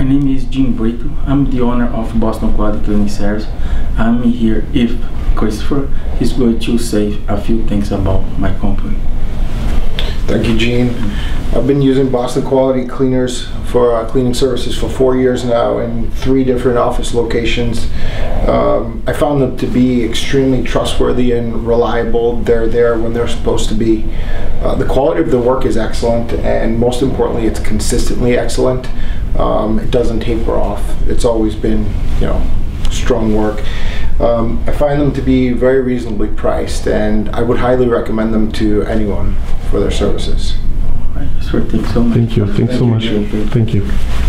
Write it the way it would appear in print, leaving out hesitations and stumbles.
name is Jim Brito. I'm the owner of Boston Quality Cleaning Service. I'm here with Christopher. He's going to say a few things about my company. Thank you, Gene. I've been using Boston Quality Cleaners for cleaning services for 4 years now in 3 different office locations. I found them to be extremely trustworthy and reliable. They're there when they're supposed to be. The quality of the work is excellent, and most importantly, it's consistently excellent. It doesn't taper off. It's always been, strong work. I find them to be very reasonably priced, and I would highly recommend them to anyone for their services. All right, sure, thanks so much. Thank you. Thanks so much. Thank you.